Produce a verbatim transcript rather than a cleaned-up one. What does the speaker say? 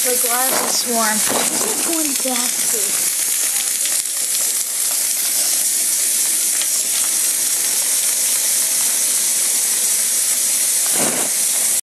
The Galaxy Swarm. This is going to death.